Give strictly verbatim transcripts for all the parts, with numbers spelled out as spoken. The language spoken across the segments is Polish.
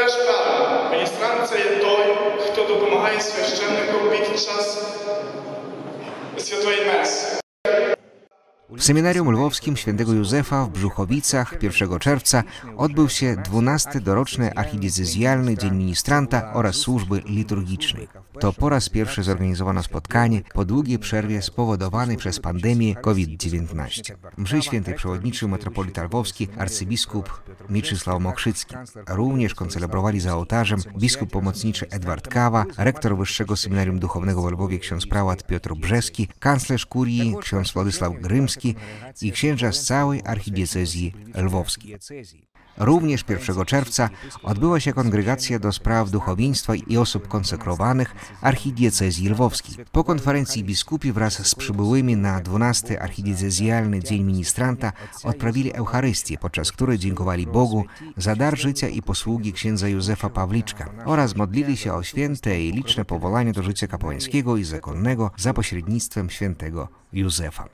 теж правильно. Міністрант – це є той, хто допомагає священнику під час святої меси. W Seminarium Lwowskim Świętego Józefa w Brzuchowicach pierwszego czerwca odbył się dwunasty doroczny archidiecezjalny Dzień Ministranta oraz Służby Liturgicznej. To po raz pierwszy zorganizowano spotkanie po długiej przerwie spowodowanej przez pandemię COVID dziewiętnaście. Mszy świętej przewodniczył metropolita lwowski arcybiskup Mieczysław Mokrzycki. Również koncelebrowali za ołtarzem biskup pomocniczy Edward Kawa, rektor Wyższego Seminarium Duchownego w Lwowie ksiądz prałat Piotr Brzeski, kanclerz kurii ksiądz Władysław Grymski i księża z całej archidiecezji lwowskiej. Również pierwszego czerwca odbyła się kongregacja do spraw duchowieństwa i osób konsekrowanych archidiecezji lwowskiej. Po konferencji biskupi wraz z przybyłymi na dwunasty archidiecezjalny Dzień Ministranta odprawili Eucharystię, podczas której dziękowali Bogu za dar życia i posługi księdza Józefa Pawliczka oraz modlili się o święte i liczne powołania do życia kapłańskiego i zakonnego za pośrednictwem świętego Józefa.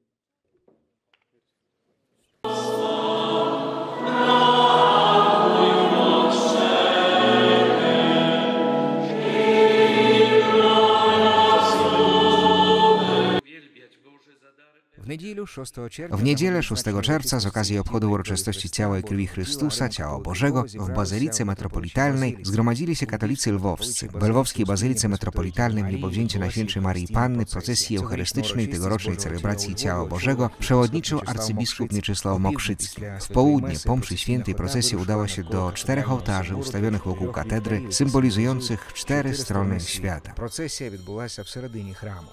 W niedzielę szóstego czerwca z okazji obchodu uroczystości Ciała i Krwi Chrystusa, Ciała Bożego, w Bazylice Metropolitalnej zgromadzili się katolicy lwowscy. W lwowskiej Bazylice Metropolitalnej mieli powzięcie Najświętszej Maryi Panny procesji eucharystycznej tegorocznej celebracji Ciała Bożego przewodniczył arcybiskup Mieczysław Mokrzycki. W południe po mszy świętej procesja udała się do czterech ołtarzy ustawionych wokół katedry, symbolizujących cztery strony świata. Procesja odbyła się w seredinie chramu.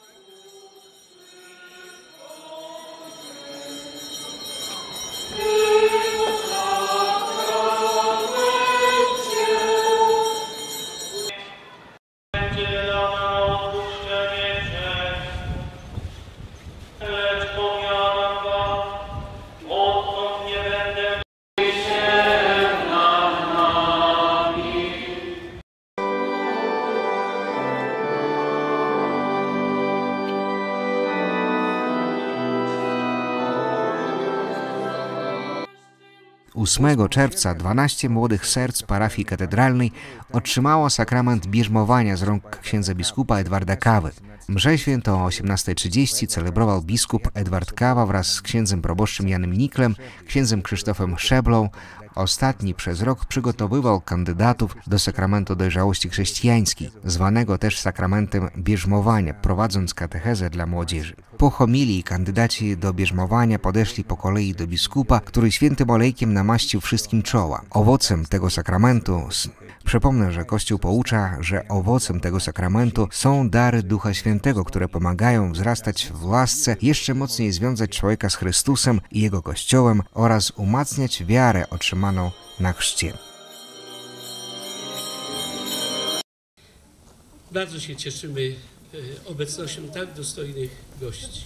ósmego czerwca dwanaście młodych serc parafii katedralnej otrzymało sakrament bierzmowania z rąk księdza biskupa Edwarda Kawy. Mszę świętą o osiemnastej trzydzieści celebrował biskup Edward Kawa wraz z księdzem proboszczym Janem Niklem, księdzem Krzysztofem Szablą. Ostatni przez rok przygotowywał kandydatów do sakramentu dojrzałości chrześcijańskiej, zwanego też sakramentem bierzmowania, prowadząc katechezę dla młodzieży. Po homilii kandydaci do bierzmowania podeszli po kolei do biskupa, który świętym olejkiem namaścił wszystkim czoła. Owocem tego sakramentu, przypomnę, że Kościół poucza, że owocem tego sakramentu są dary Ducha Świętego, które pomagają wzrastać w łasce, jeszcze mocniej związać człowieka z Chrystusem i Jego Kościołem oraz umacniać wiarę otrzymaną na chrzcie. Bardzo się cieszymy obecnością tak dostojnych gości.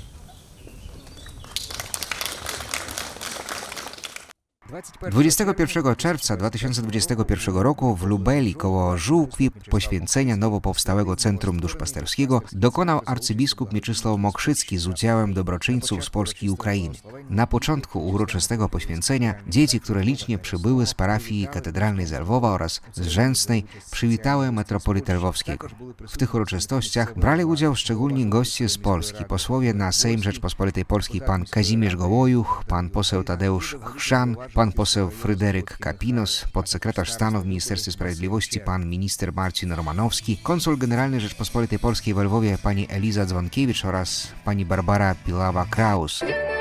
dwudziestego pierwszego czerwca dwa tysiące dwudziestego pierwszego roku w Lubeli koło Żółkwi poświęcenia nowo powstałego Centrum Duszpasterskiego dokonał arcybiskup Mieczysław Mokrzycki z udziałem dobroczyńców z Polski i Ukrainy. Na początku uroczystego poświęcenia dzieci, które licznie przybyły z parafii katedralnej z Lwowa oraz z Rzęsnej, przywitały metropolitę lwowskiego. W tych uroczystościach brali udział szczególni goście z Polski, posłowie na Sejm Rzeczpospolitej Polskiej pan Kazimierz Gołojuch, pan poseł Tadeusz Chrzan, pan poseł Fryderyk Kapinos, podsekretarz stanu w Ministerstwie Sprawiedliwości pan minister Marcin Romanowski, konsul generalny Rzeczpospolitej Polskiej w Lwowie pani Eliza Dzwonkiewicz oraz pani Barbara Pilawa-Kraus.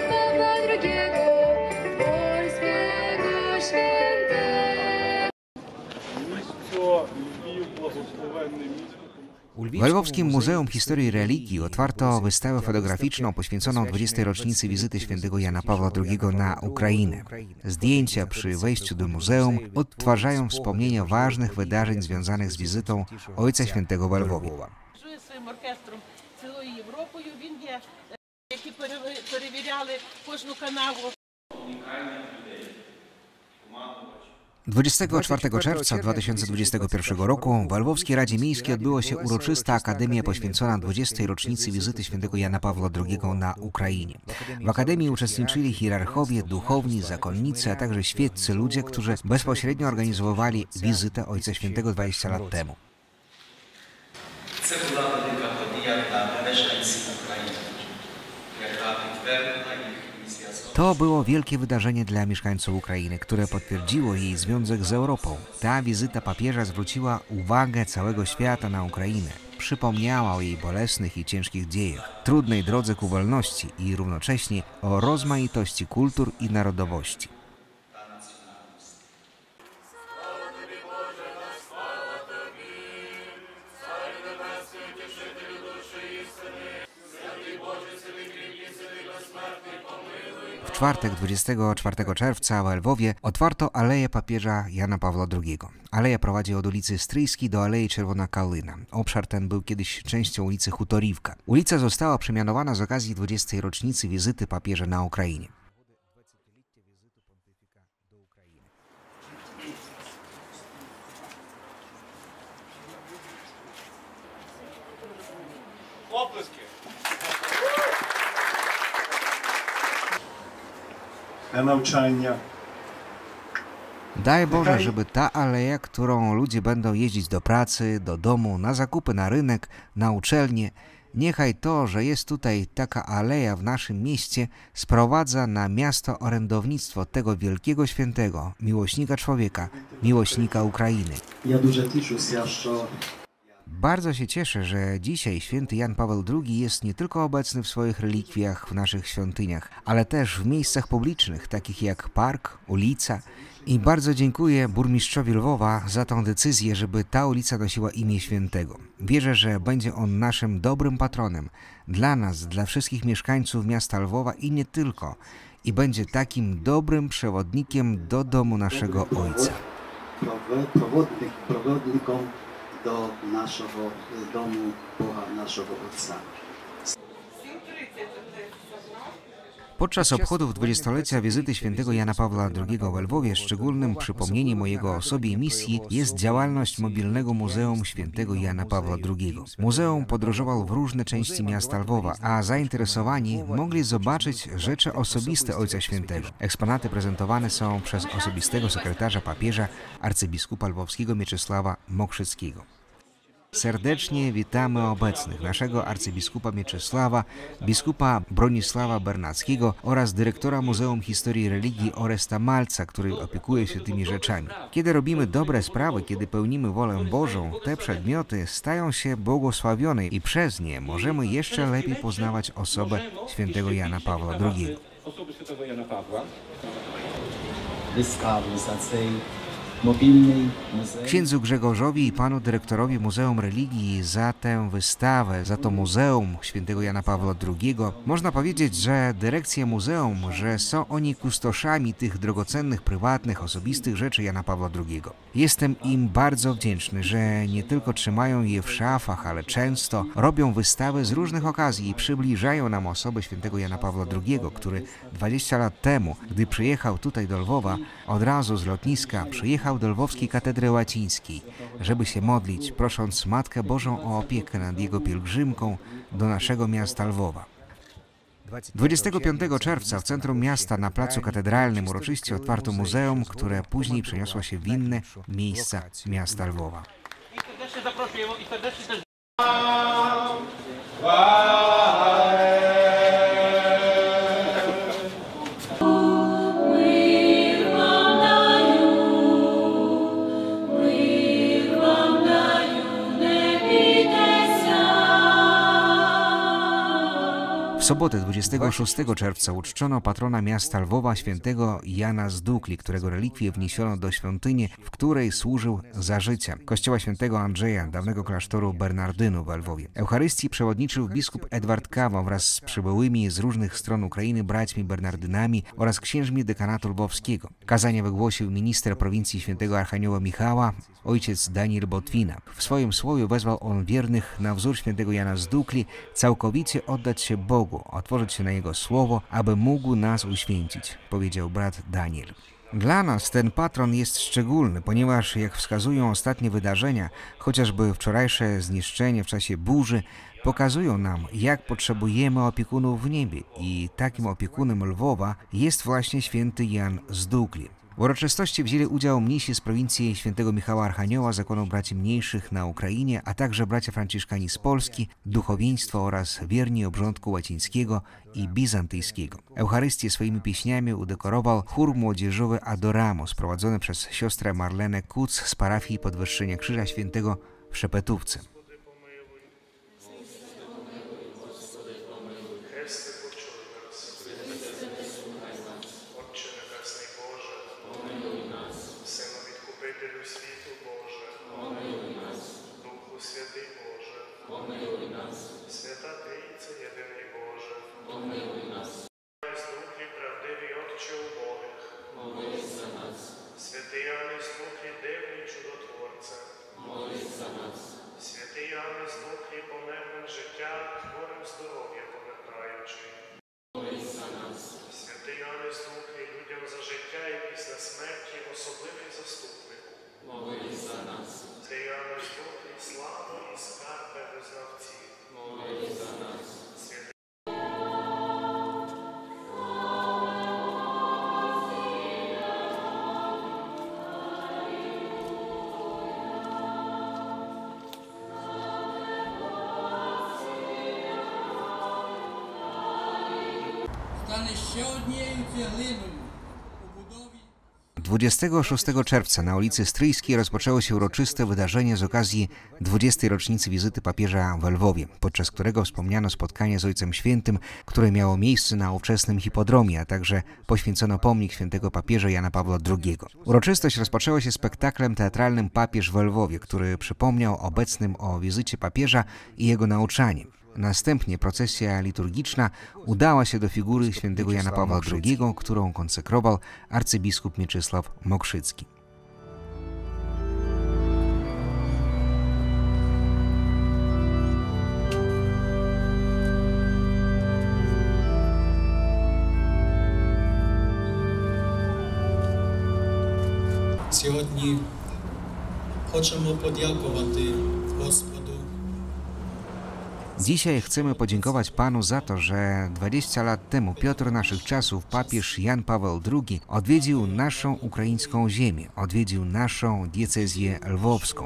W Lwowskim Muzeum Historii i Religii otwarto wystawę fotograficzną poświęconą dwudziestej rocznicy wizyty świętego Jana Pawła drugiego na Ukrainę. Zdjęcia przy wejściu do muzeum odtwarzają wspomnienia ważnych wydarzeń związanych z wizytą Ojca Świętego w Lwowie. Своїм оркестром цілою Європою. Він є, які перевіряли кожну канаву. dwudziestego czwartego czerwca dwa tysiące dwudziestego pierwszego roku w Lwowskiej Radzie Miejskiej odbyła się uroczysta akademia poświęcona dwudziestej rocznicy wizyty świętego Jana Pawła drugiego na Ukrainie. W akademii uczestniczyli hierarchowie, duchowni, zakonnicy, a także świeccy ludzie, którzy bezpośrednio organizowali wizytę Ojca Świętego dwadzieścia lat temu. Це була велика подія для мешканців України, яка підтвердила їхній зв'язок. To było wielkie wydarzenie dla mieszkańców Ukrainy, które potwierdziło jej związek z Europą. Ta wizyta papieża zwróciła uwagę całego świata na Ukrainę. Przypomniała o jej bolesnych i ciężkich dziejach, trudnej drodze ku wolności i równocześnie o rozmaitości kultur i narodowości. W czwartek, dwudziestego czwartego czerwca w Lwowie otwarto Aleję Papieża Jana Pawła drugiego. Aleja prowadzi od ulicy Stryjskiej do Alei Czerwona Kalyna. Obszar ten był kiedyś częścią ulicy Hutoriwka. Ulica została przemianowana z okazji dwudziestej rocznicy wizyty papieża na Ukrainie. Для навчання. Daj Boże, żeby ta aleja, którą ludzie będą jeździć do pracy, do domu, na zakupy, na rynek, na uczelnię, niechaj to, że jest tutaj taka aleja w naszym mieście, sprowadza na miasto orędownictwo tego wielkiego świętego, miłośnika człowieka, miłośnika Ukrainy. Я дуже тішуся, що Bardzo się cieszę, że dzisiaj święty Jan Paweł drugi jest nie tylko obecny w swoich relikwiach w naszych świątyniach, ale też w miejscach publicznych, takich jak park, ulica. I bardzo dziękuję burmistrzowi Lwowa za tą decyzję, żeby ta ulica nosiła imię świętego. Wierzę, że będzie on naszym dobrym patronem dla nas, dla wszystkich mieszkańców miasta Lwowa i nie tylko. I będzie takim dobrym przewodnikiem do domu naszego Ojca. проводник, проводником до нашого дому Бога, нашого Отця. Podczas obchodów dwudziestolecia wizyty świętego Jana Pawła drugiego w Lwowie szczególnym przypomnieniem o jego osobie i misji jest działalność mobilnego Muzeum Świętego Jana Pawła drugiego. Muzeum podróżował w różne części miasta Lwowa, a zainteresowani mogli zobaczyć rzeczy osobiste Ojca Świętego. Eksponaty prezentowane są przez osobistego sekretarza papieża, arcybiskupa lwowskiego Mieczysława Mokrzyckiego. Serdecznie witamy obecnych, naszego arcybiskupa Mieczysława, biskupa Bronisława Bernackiego oraz dyrektora Muzeum Historii i Religii Oresta Malca, który opiekuje się tymi rzeczami. Kiedy robimy dobre sprawy, kiedy pełnimy wolę Bożą, te przedmioty stają się błogosławione i przez nie możemy jeszcze lepiej poznawać osobę świętego Jana Pawła drugiego. Osoby świętego Jana Pawła. Wystawy za цей mobilny muzeum. Księdzu Grzegorzowi i panu dyrektorowi Muzeum Religii za tę wystawę, za to Muzeum Świętego Jana Pawła drugiego. Można powiedzieć, że dyrekcja muzeum, że są oni kustoszami tych drogocennych, prywatnych, osobistych rzeczy Jana Pawła drugiego. Jestem im bardzo wdzięczny, że nie tylko trzymają je w szafach, ale często robią wystawy z różnych okazji i przybliżają nam osobę Świętego Jana Pawła drugiego, który dwadzieścia lat temu, gdy przyjechał tutaj do Lwowa, od razu z lotniska przyjechał do Lwowskiej Katedry Łacińskiej, żeby się modlić, prosząc Matkę Bożą o opiekę nad jego pielgrzymką do naszego miasta Lwowa. dwudziestego piątego czerwca w centrum miasta na Placu Katedralnym uroczyście otwarto muzeum, które później przeniosło się w inne miejsca miasta Lwowa. I serdecznie zapraszujemy i serdecznie też W sobotę dwudziestego szóstego czerwca uczczono patrona miasta Lwowa świętego Jana z Dukli, którego relikwie wniesiono do świątyni, w której służył za życia, kościoła świętego Andrzeja, dawnego klasztoru Bernardynów w Lwowie. Eucharystii przewodniczył biskup Edward Kawa wraz z przybyłymi z różnych stron Ukrainy braćmi Bernardynami oraz księżmi dekanatu lwowskiego. Kazanie wygłosił minister prowincji świętego Archanioła Michała, ojciec Daniel Botwina. W swoim słowie wezwał on wiernych na wzór świętego Jana z Dukli całkowicie oddać się Bogu, otworzyć się na Jego słowo, aby mógł nas uświęcić, powiedział brat Daniel. Dla nas ten patron jest szczególny, ponieważ, jak wskazują ostatnie wydarzenia, chociażby wczorajsze zniszczenie w czasie burzy, pokazują nam, jak potrzebujemy opiekunów w niebie i takim opiekunem Lwowa jest właśnie święty Jan z Dukli. W uroczystości wzięli udział mnisi z prowincji świętego Michała Archanioła, zakonu braci mniejszych na Ukrainie, a także bracia franciszkani z Polski, duchowieństwo oraz wierni obrządku łacińskiego i bizantyjskiego. Eucharystię swoimi pieśniami udekorował chór młodzieżowy Adoramos, prowadzony przez siostrę Marlenę Kuc z parafii Podwyższenia Krzyża Świętego w Szepetówce. dwudziestego szóstego czerwca na ulicy Stryjskiej rozpoczęło się uroczyste wydarzenie z okazji dwudziestej rocznicy wizyty papieża w Lwowie, podczas którego wspomniano spotkanie z Ojcem Świętym, które miało miejsce na ówczesnym hipodromie, a także poświęcono pomnik świętego papieża Jana Pawła drugiego. Uroczystość rozpoczęła się spektaklem teatralnym Papież w Lwowie, który przypomniał obecnym o wizycie papieża i jego nauczanie. Następnie procesja liturgiczna udała się do figury świętego Jana Pawła drugiego, którą konsekrował arcybiskup Mieczysław Mokrzycki. Сьогодні хочемо подякувати Господу. Dzisiaj chcemy podziękować Panu za to, że dwadzieścia lat temu Piotr naszych czasów, papież Jan Paweł drugi, odwiedził naszą ukraińską ziemię, odwiedził naszą diecezję lwowską.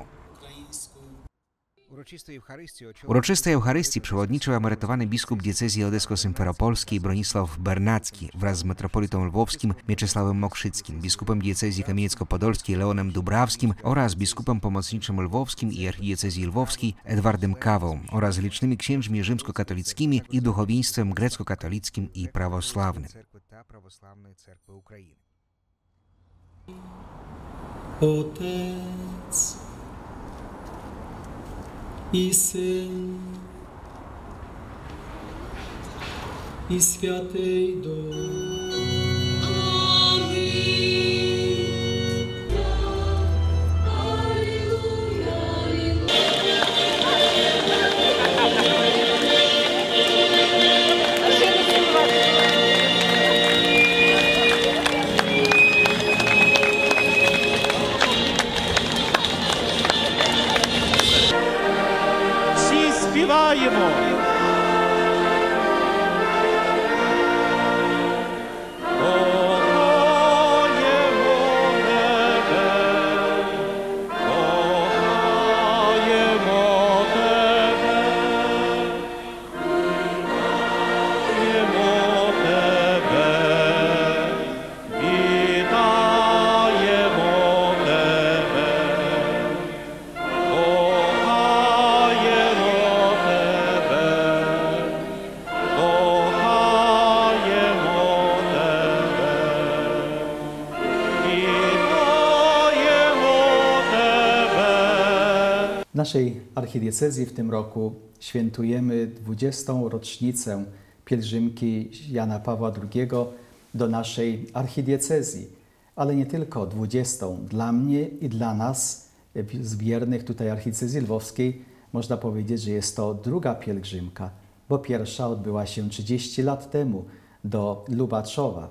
Uroczystej Eucharystii przewodniczył emerytowany biskup diecezji odesko-symferopolskiej Bronisław Bernacki wraz z metropolitą lwowskim Mieczysławem Mokrzyckim, biskupem diecezji kamieniecko-podolskiej Leonem Dubrawskim oraz biskupem pomocniczym lwowskim i archidiecezji lwowskiej Edwardem Kawą oraz licznymi księżmi rzymskokatolickimi i duchowieństwem grecko-katolickim i prawosławnym. Отець і Син, і Святий Дух. Всі співаємо. W naszej archidiecezji w tym roku świętujemy dwudziestą rocznicę pielgrzymki Jana Pawła drugiego do naszej archidiecezji, ale nie tylko dwudziestą. Dla mnie i dla nas, z wiernych tutaj archidiecezji lwowskiej, można powiedzieć, że jest to druga pielgrzymka, bo pierwsza odbyła się trzydzieści lat temu do Lubaczowa,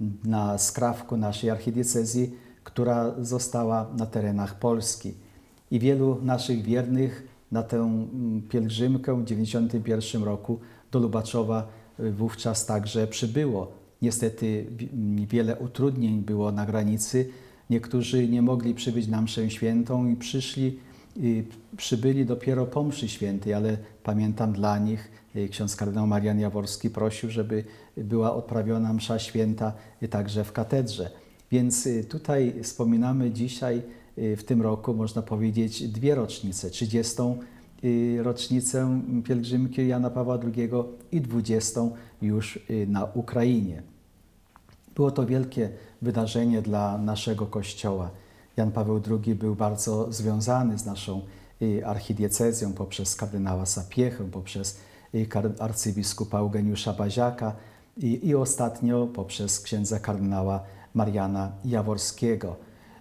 na skrawku naszej archidiecezji, która została na terenach Polski. I wielu naszych wiernych na tę pielgrzymkę w tysiąc dziewięćset dziewięćdziesiątym pierwszym roku do Lubaczowa wówczas także przybyło. Niestety wiele utrudnień było na granicy. Niektórzy nie mogli przybyć na mszę świętą i przyszli, i przybyli dopiero po mszy świętej, ale pamiętam dla nich, ksiądz kardynał Marian Jaworski prosił, żeby była odprawiona msza święta także w katedrze. Więc tutaj wspominamy dzisiaj, w tym roku, można powiedzieć, dwie rocznice. trzydziestą rocznicę pielgrzymki Jana Pawła drugiego i dwudziestą już na Ukrainie. Było to wielkie wydarzenie dla naszego Kościoła. Jan Paweł drugi był bardzo związany z naszą archidiecezją poprzez kardynała Sapiechę, poprzez arcybiskupa Eugeniusza Baziaka i, i ostatnio poprzez księdza kardynała Mariana Jaworskiego.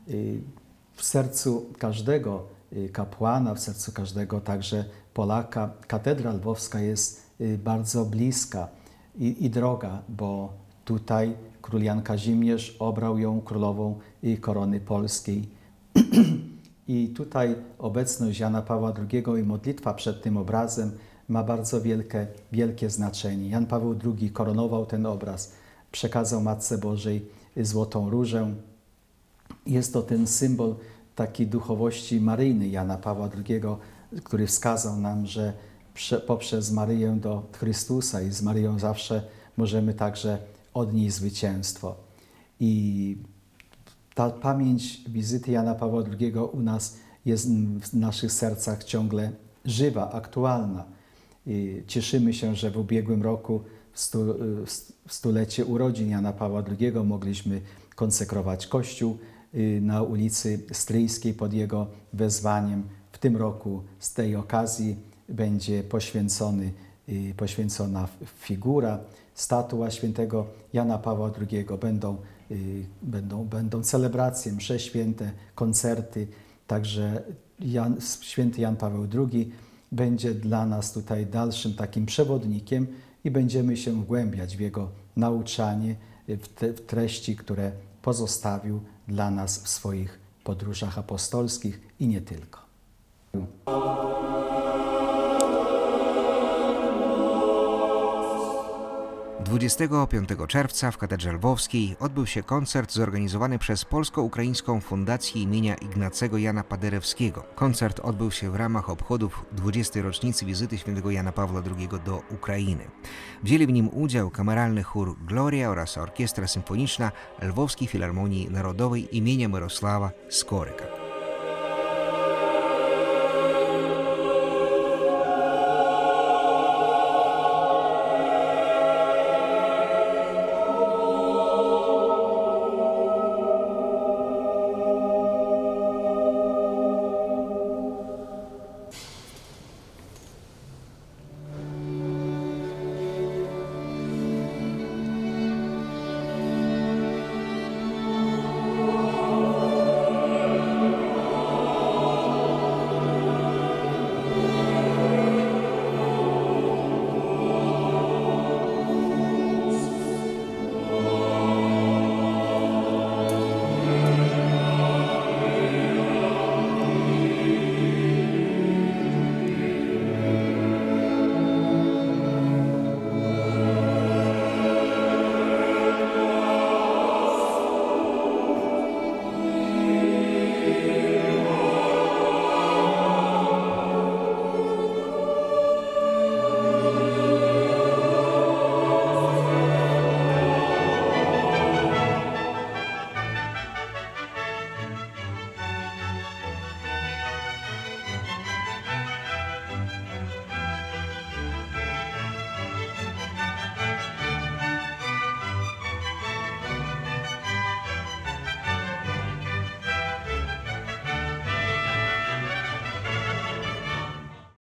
W sercu każdego kapłana, w sercu każdego także Polaka katedra lwowska jest bardzo bliska i, i droga, bo tutaj król Jan Kazimierz obrał ją królową korony polskiej. I tutaj obecność Jana Pawła drugiego i modlitwa przed tym obrazem ma bardzo wielkie, wielkie znaczenie. Jan Paweł drugi koronował ten obraz, przekazał Matce Bożej złotą różę. Jest to ten symbol takiej duchowości maryjnej Jana Pawła drugiego, który wskazał nam, że poprzez Maryję do Chrystusa i z Maryją zawsze możemy także odnieść zwycięstwo. I ta pamięć wizyty Jana Pawła drugiego u nas jest w naszych sercach ciągle żywa, aktualna. I cieszymy się, że w ubiegłym roku w, stu, w stulecie urodzin Jana Pawła drugiego mogliśmy konsekrować Kościół na ulicy Stryjskiej pod jego wezwaniem. W tym roku z tej okazji będzie poświęcony, poświęcona figura, statua świętego Jana Pawła drugiego. Będą, będą, będą celebracje, msze święte, koncerty. Także Jan, święty Jan Paweł drugi będzie dla nas tutaj dalszym takim przewodnikiem i będziemy się wgłębiać w jego nauczanie, w, te, w treści, które pozostawił dla nas w swoich podróżach apostolskich i nie tylko. dwudziestego piątego czerwca w Katedrze Lwowskiej odbył się koncert zorganizowany przez Polsko-Ukraińską Fundację imienia Ignacego Jana Paderewskiego. Koncert odbył się w ramach obchodów dwudziestej rocznicy wizyty świętego Jana Pawła drugiego do Ukrainy. Wzięli w nim udział kameralny chór Gloria oraz orkiestra symfoniczna Lwowskiej Filharmonii Narodowej imienia Mirosława Skoryka.